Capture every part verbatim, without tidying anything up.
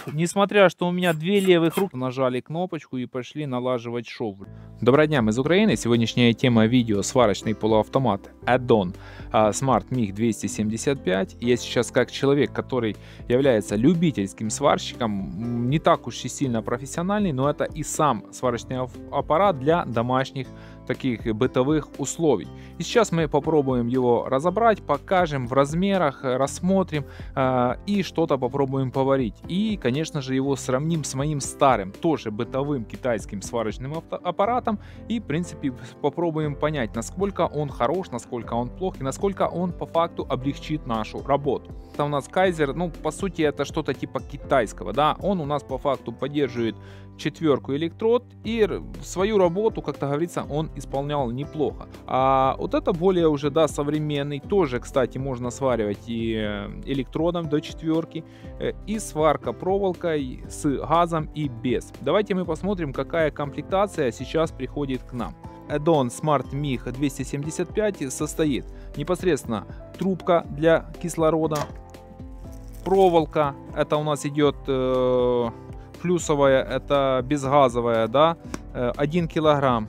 Несмотря, что у меня две левых руки, нажали кнопочку и пошли налаживать шов. Доброго дня, мы из Украины. Сегодняшняя тема видео — сварочный полуавтомат Addon Smart миг двести семьдесят пять. Я сейчас, как человек, который является любительским сварщиком, не так уж и сильно профессиональный, но это и сам сварочный аппарат для домашних таких бытовых условий. И сейчас мы попробуем его разобрать, покажем в размерах, рассмотрим э, и что-то попробуем поварить. И, конечно же, его сравним с моим старым, тоже бытовым китайским сварочным аппаратом. И, в принципе, попробуем понять, насколько он хорош, насколько он плох и насколько он по факту облегчит нашу работу. Это у нас Кайзер, ну, по сути, это что-то типа китайского, да. Он у нас по факту поддерживает четверку электрод, и свою работу, как-то говорится, он исполнял неплохо. А вот это более уже, да, современный, тоже, кстати, можно сваривать и электродом до четверки, и сварка проволокой с газом и без. Давайте мы посмотрим, какая комплектация сейчас приходит к нам. Addon Smart миг двести семьдесят пять состоит непосредственно трубка для кислорода, проволока, это у нас идет э, плюсовая, это безгазовая, да, один килограмм.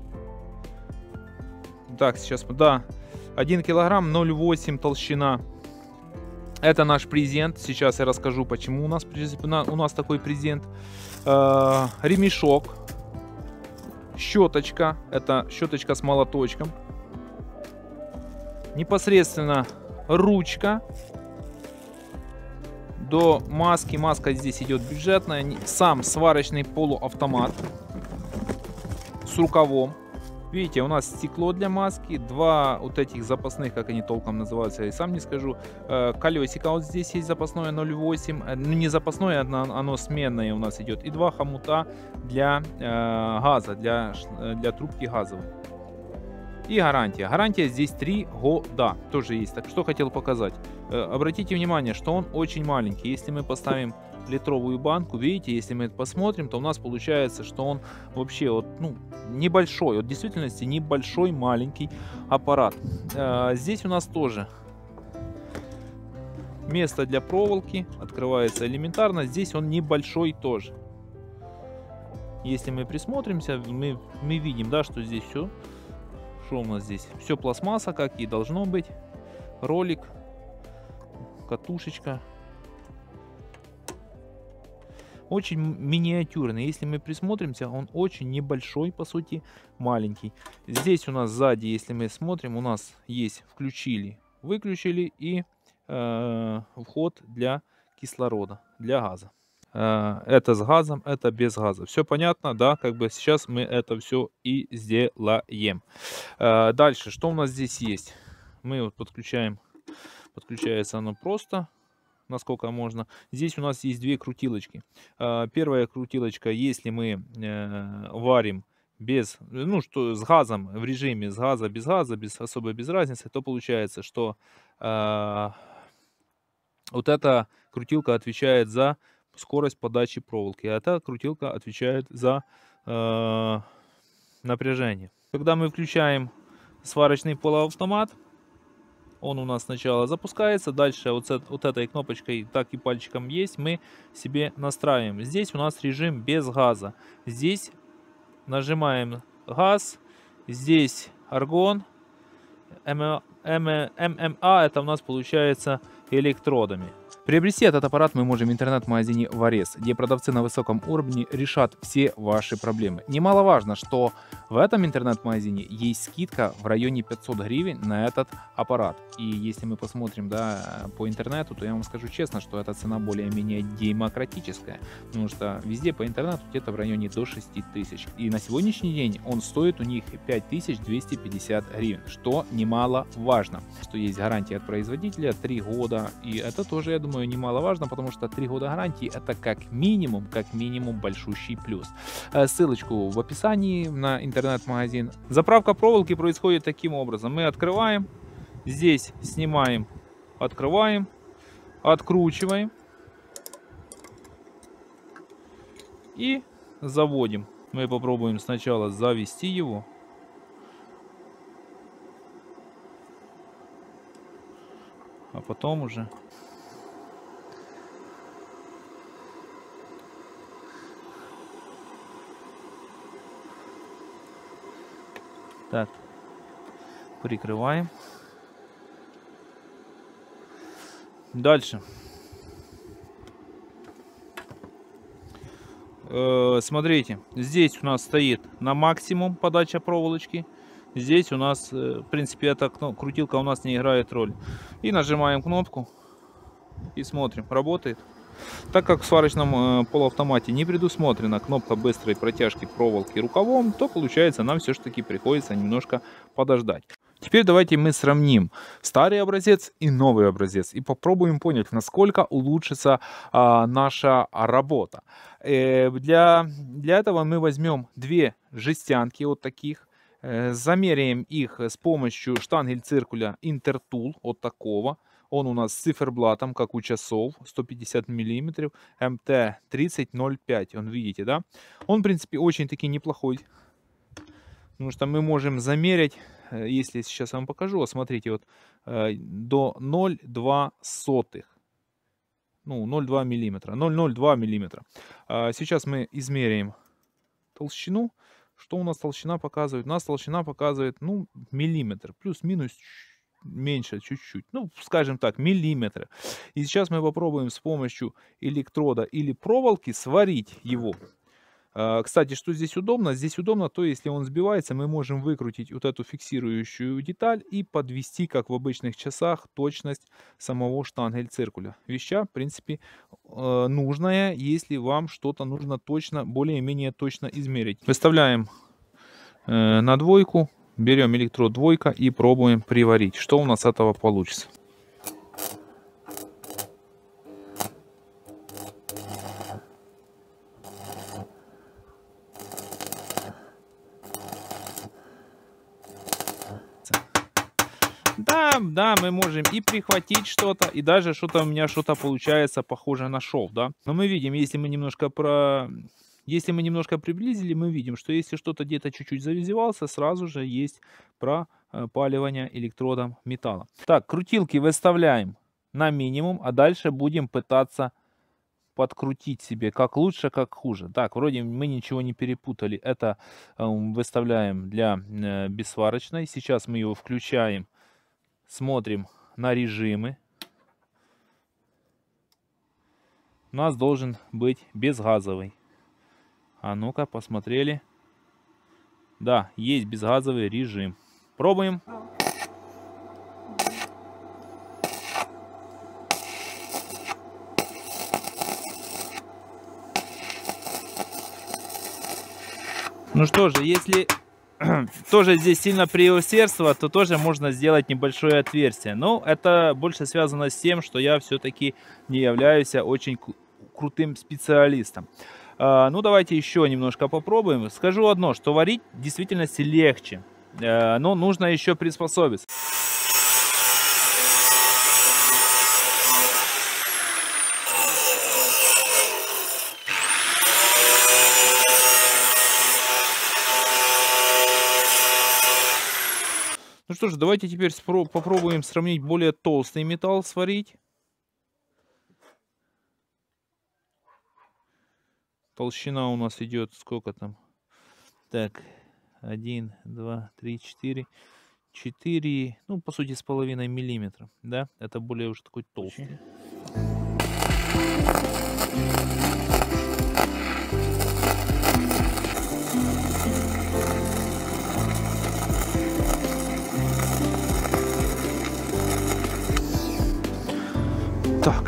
Так, сейчас, да, один килограмм, ноль восемь толщина. Это наш презент. Сейчас я расскажу, почему у нас, у нас такой презент. Э, ремешок, щеточка, это щеточка с молоточком. Непосредственно ручка. До маски, маска здесь идет бюджетная, сам сварочный полуавтомат с рукавом. Видите, у нас стекло для маски, два вот этих запасных, как они толком называются, я сам не скажу, колесика вот здесь есть запасное ноль восемь, ну не запасное, оно, оно сменное у нас идет, и два хомута для э, газа, для, для трубки газовой. И гарантия. Гарантия здесь три года. Тоже есть. Так что хотел показать. Обратите внимание, что он очень маленький. Если мы поставим литровую банку, видите, если мы это посмотрим, то у нас получается, что он вообще вот, ну, небольшой. Вот в действительности небольшой маленький аппарат. Здесь у нас тоже место для проволоки. Открывается элементарно. Здесь он небольшой тоже. Если мы присмотримся, мы, мы видим, да, что здесь все. Что у нас здесь? Все пластмасса, как и должно быть. Ролик, катушечка. Очень миниатюрный. Если мы присмотримся, он очень небольшой, по сути, маленький. Здесь у нас сзади, если мы смотрим, у нас есть включили, выключили и э, вход для кислорода, для газа. Это с газом, это без газа. Все понятно, да? Как бы сейчас мы это все и сделаем. Дальше, что у нас здесь есть? Мы вот подключаем, подключается оно просто, насколько можно. Здесь у нас есть две крутилочки. Первая крутилочка, если мы варим без, ну что, с газом, в режиме с газа, без газа, без особой без разницы, то получается, что вот эта крутилка отвечает за скорость подачи проволоки, а эта крутилка отвечает за э, напряжение. Когда мы включаем сварочный полуавтомат, он у нас сначала запускается, дальше вот, с, вот этой кнопочкой, так и пальчиком есть, мы себе настраиваем. Здесь у нас режим без газа. Здесь нажимаем газ, здесь аргон, эм эм а это у нас получается электродами. Приобрести этот аппарат мы можем в интернет-магазине Варез, где продавцы на высоком уровне решат все ваши проблемы. Немаловажно, что в этом интернет-магазине есть скидка в районе пятьсот гривен на этот аппарат. И если мы посмотрим, да, по интернету, то я вам скажу честно, что эта цена более-менее демократическая. Потому что везде по интернету где-то в районе до шести тысяч. И на сегодняшний день он стоит у них пять тысяч двести пятьдесят гривен, что немаловажно. Что есть гарантия от производителя три года. И это тоже, я думаю, немаловажно, потому что три года гарантии — это как минимум, как минимум большущий плюс. Ссылочку в описании на интернет-магазин. Заправка проволоки происходит таким образом. Мы открываем, здесь снимаем, открываем, откручиваем и заводим. Мы попробуем сначала завести его. А потом уже Так, прикрываем. Дальше. Э, смотрите, здесь у нас стоит на максимум подача проволочки. Здесь у нас, в принципе, эта крутилка у нас не играет роль. И нажимаем кнопку и смотрим, работает. Так как в сварочном э, полуавтомате не предусмотрена кнопка быстрой протяжки проволоки рукавом, то получается нам все-таки приходится немножко подождать. Теперь давайте мы сравним старый образец и новый образец и попробуем понять, насколько улучшится э, наша работа. Э, для, для этого мы возьмем две жестянки вот таких. Замеряем их с помощью штангель-циркуля Intertool, вот такого. Он у нас с циферблатом, как у часов, сто пятьдесят миллиметров, эм тэ тридцать ноль пять. Он, видите, да? Он, в принципе, очень-таки неплохой. Потому что мы можем замерять, если сейчас я вам покажу, смотрите, вот до ноль целых две сотых. Ну, ноль целых две миллиметра. ноль целых ноль два миллиметра. Сейчас мы измеряем толщину. Что у нас толщина показывает? У нас толщина показывает, ну, миллиметр. Плюс-минус меньше чуть-чуть. Ну, скажем так, миллиметр. И сейчас мы попробуем с помощью электрода или проволоки сварить его. Кстати, что здесь удобно? Здесь удобно, то если он сбивается, мы можем выкрутить вот эту фиксирующую деталь и подвести, как в обычных часах, точность самого штангель-циркуля. Веща, в принципе, нужная, если вам что-то нужно точно, более-менее точно измерить. Выставляем на двойку, берем электрод двойка и пробуем приварить. Что у нас с этого получится? Да, да, мы можем и прихватить что-то, и даже что-то у меня что-то получается похоже на шов, да. Но мы видим, если мы немножко про... Если мы немножко приблизили, мы видим, что если что-то где-то чуть-чуть завизевался, сразу же есть пропаливание электродом металла. Так, крутилки выставляем на минимум, а дальше будем пытаться подкрутить себе как лучше, как хуже. Так, вроде мы ничего не перепутали. Это э, выставляем для э, бессварочной. Сейчас мы его включаем. Смотрим на режимы. У нас должен быть безгазовый. А ну-ка, посмотрели. Да, есть безгазовый режим. Пробуем. Ну что же, если тоже здесь сильно преусердствовать, то тоже можно сделать небольшое отверстие. Но это больше связано с тем, что я все-таки не являюсь очень крутым специалистом. А, ну, давайте еще немножко попробуем. Скажу одно, что варить в действительности легче, а, но нужно еще приспособиться. Ну что ж, давайте теперь попробуем сравнить более толстый металл, сварить. Толщина у нас идет сколько там? Так, один, два, три, четыре. четыре, ну, по сути, с половиной миллиметра. Да, это более уже такой толстый. Так.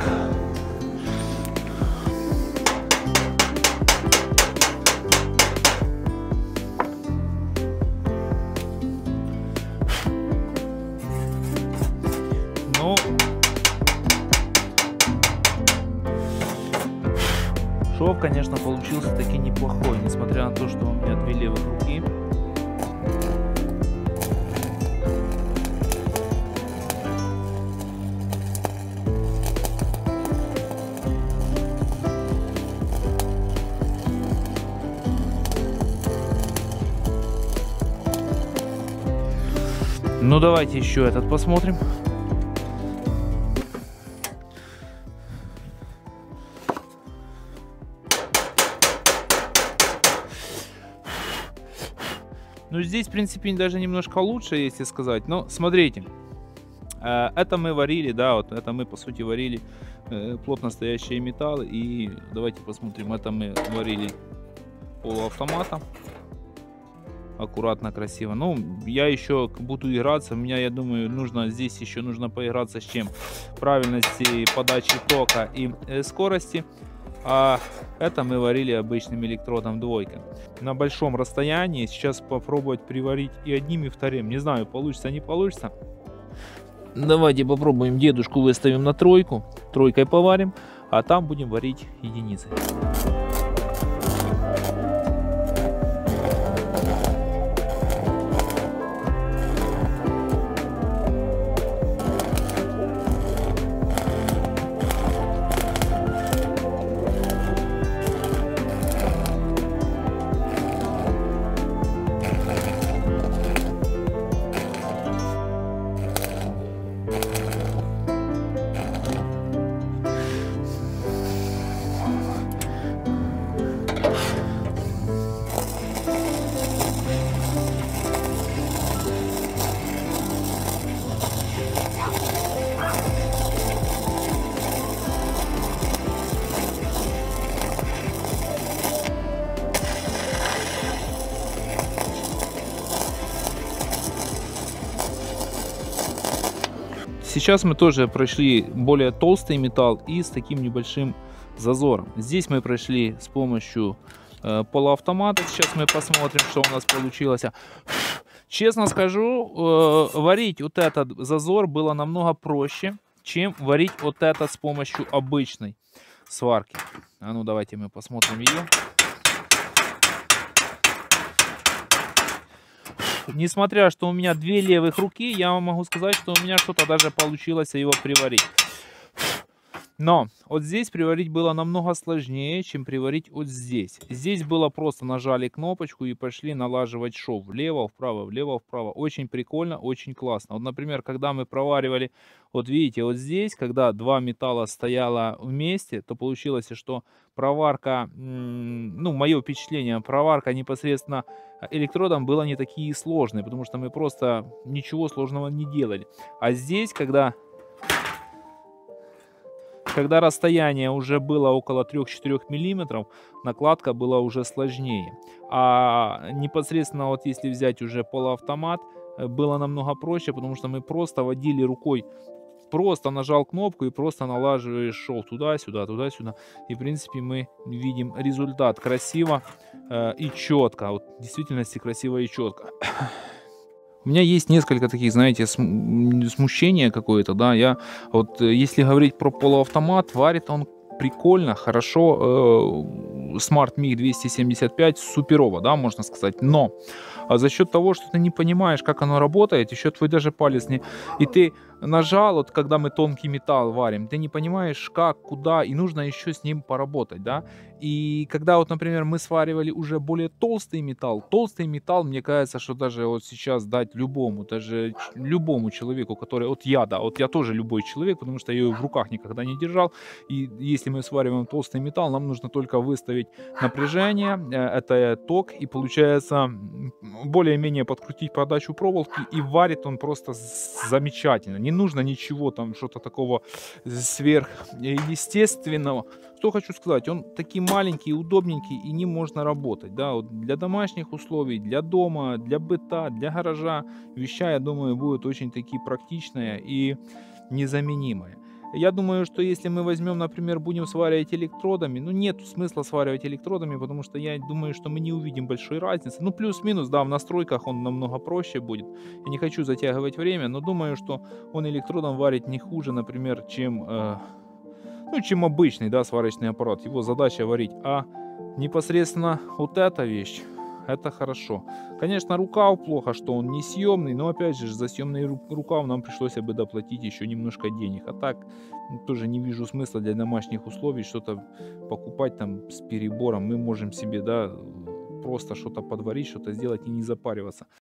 Ну, шов, конечно, получился таки неплохой, несмотря на то, что у меня две левых руки. Ну, давайте еще этот посмотрим. Ну, здесь, в принципе, даже немножко лучше, если сказать. Но смотрите, э, это мы варили, да, вот это мы, по сути, варили э, плотно стоящие металлы. И давайте посмотрим, это мы варили полуавтомата. Аккуратно, красиво. Ну, я еще буду играться. У меня, я думаю, нужно здесь еще нужно поиграться с чем? Правильности подачи тока и э, скорости. А это мы варили обычным электродом двойка. На большом расстоянии сейчас попробовать приварить и одним, и вторым. Не знаю, получится, не получится. Давайте попробуем. Дедушку выставим на тройку. Тройкой поварим, а там будем варить единицы. Сейчас мы тоже прошли более толстый металл и с таким небольшим зазором. Здесь мы прошли с помощью э, полуавтомата. Сейчас мы посмотрим, что у нас получилось. Честно скажу, э, варить вот этот зазор было намного проще, чем варить вот это с помощью обычной сварки. А ну давайте мы посмотрим ее. Несмотря, что у меня две левых руки, я вам могу сказать, что у меня что-то даже получилось его приварить. Но вот здесь приварить было намного сложнее, чем приварить вот здесь. Здесь было просто нажали кнопочку и пошли налаживать шов. Влево, вправо, влево, вправо. Очень прикольно, очень классно. Вот, например, когда мы проваривали, вот видите, вот здесь, когда два металла стояло вместе, то получилось, что проварка, ну, мое впечатление, проварка непосредственно электродом была не такие сложные, потому что мы просто ничего сложного не делали. А здесь, когда... Когда расстояние уже было около трёх-четырёх миллиметров, накладка была уже сложнее. А непосредственно вот если взять уже полуавтомат, было намного проще, потому что мы просто водили рукой, просто нажал кнопку и просто налаживаешь шов туда-сюда, туда-сюда. И в принципе мы видим результат красиво э, и четко. Вот в действительности красиво и четко. У меня есть несколько таких, знаете, смущения какое-то, да, я вот, если говорить про полуавтомат, варит он прикольно, хорошо, э, Smart миг двести семьдесят пять суперово, да, можно сказать, но а за счет того, что ты не понимаешь, как оно работает, еще твой даже палец не... И ты нажал, вот когда мы тонкий металл варим, ты не понимаешь, как, куда, и нужно еще с ним поработать, да. И когда вот, например, мы сваривали уже более толстый металл, толстый металл, мне кажется, что даже вот сейчас дать любому, даже любому человеку, который, вот я, да, вот я тоже любой человек, потому что я ее в руках никогда не держал, и если мы свариваем толстый металл, нам нужно только выставить напряжение, это ток, и получается более-менее подкрутить подачу проволоки, и варит он просто замечательно. Не нужно ничего там, что-то такого сверхъестественного. Что хочу сказать, он такой маленький, удобненький, и ним можно работать. Да, вот для домашних условий, для дома, для быта, для гаража веща, я думаю, будет очень таки практичная и незаменимая. Я думаю, что если мы возьмем, например, будем сваривать электродами, ну, нет смысла сваривать электродами, потому что я думаю, что мы не увидим большой разницы. Ну, плюс-минус, да, в настройках он намного проще будет. Я не хочу затягивать время, но думаю, что он электродом варит не хуже, например, чем, э, ну, чем обычный, да, сварочный аппарат. Его задача варить, а непосредственно вот эта вещь. Это хорошо. Конечно, рукав плохо, что он не съемный, но опять же, за съемный рукав нам пришлось бы доплатить еще немножко денег. А так, тоже не вижу смысла для домашних условий что-то покупать там с перебором. Мы можем себе, да, просто что-то подварить, что-то сделать и не запариваться.